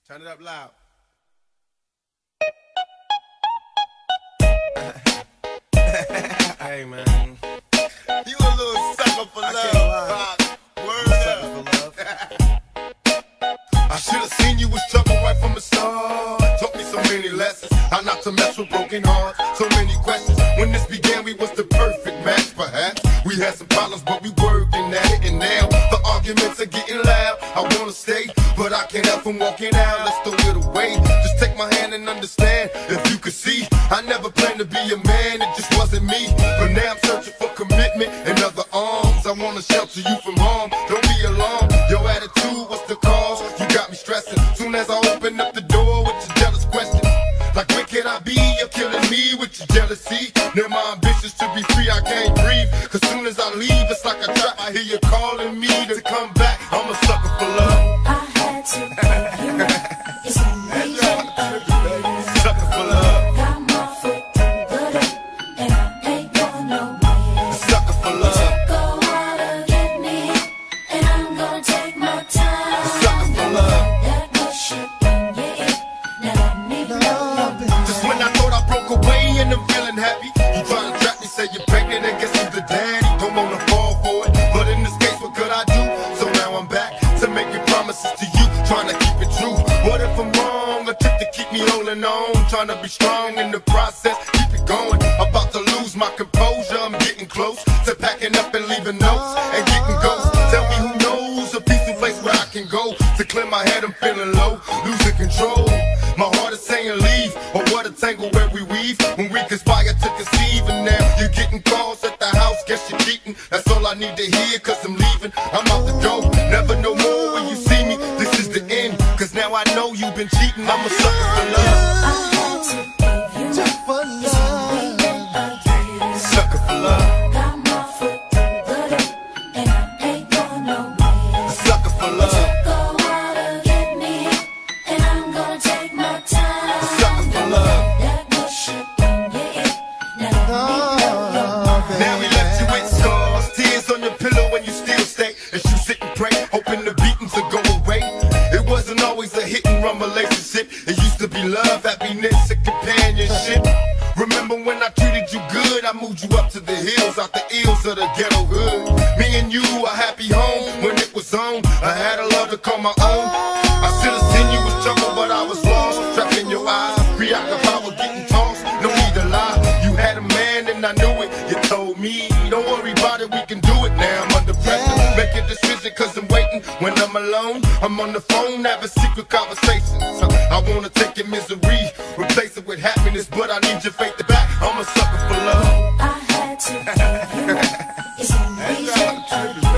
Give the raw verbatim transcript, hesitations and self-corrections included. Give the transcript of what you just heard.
Turn it up loud. Hey man, You a little sucker for I love. can't lie. Word I'm a up. sucker for love. I should've seen you was trouble right from the start. Taught me so many lessons, how not to mess with broken hearts. So many questions. When this began, we was the perfect match, perhaps. We had some problems, but we working at it. And now the arguments are getting loud. I wanna stay, but I can't help from walking out. Let's throw it away. Just take my hand and understand. If you could see, I never planned to be a man. It just wasn't me. But now I'm searching for commitment and other arms. I wanna shelter you from harm. Don't be alarmed. Your attitude, what's the cause? You got me stressing. Soon as I open up the door with your jealous question, like where can I be? You're killing me with your jealousy. Now my ambitions to be free, I can't breathe. Cause soon as I leave, it's like a trap. I hear you calling me to come back. I'm a sucker for love. I had to give you it's amazing. Sucker for love. Got my foot through the door, and I ain't going nowhere. Sucker for love. Go out and get me, and I'm gonna take my time. Sucker for love. That good shit in your ear, now let me know your mind. Just when I thought I broke away and I'm feeling happy, you trying to trap me, say you're pregnant and guess who's the daddy? Don't wanna fall for it, but in this case, what could I do? So now I'm back to making promises to you, trying to keep it true. What if I'm wrong? A trick to keep me holding on, trying to be strong in the process, keep it going. About to lose my composure, I'm getting close to packing up and leaving notes and getting ghosts. Tell me who knows a peaceful place where I can go to clear my head. I'm feeling low, losing control. My heart is saying leave, or what a tangle where we weave when we conspire to conceive. And now you're getting calls at the house, guess you're cheating. That's all I need to hear, cause I'm leaving. I'm out the door, never no more when you see me. This is the end, cause now I know you've been cheating. I'm a sucker for love. I had to give you it's amazing. Sucker for love. Got my foot through the door, and I ain't going nowhere. Sucker for love. Go out and get me, and I'm gonna take my time. Sucker for love. That good shit in your ear, now let me know your mind. Now we left you with scars, tears on your pillow when you still stay. As you sit and pray, hoping the beatings will go away. It wasn't always a hit and run relationship. It used to be love, happiness, and companionship. Remember when I treated you good? I moved you up to the hills, out the ills of the ghetto hood. Me and you, a happy home when it was on. I had a love to call my own. I should've seen you was trouble, but I was lost. Trapped in your eyes, preoccupied with getting tossed. No need to lie, you had a man and I knew it. You told me, don't worry about it, we can do it now. I'm under pressure, make a decision cause I'm waiting. When I'm alone, I'm on the phone, having secret conversations. I wanna take your misery, replace it with happiness, but I need your faith to back. I'm a sucker for love. I had to give you it's amazing.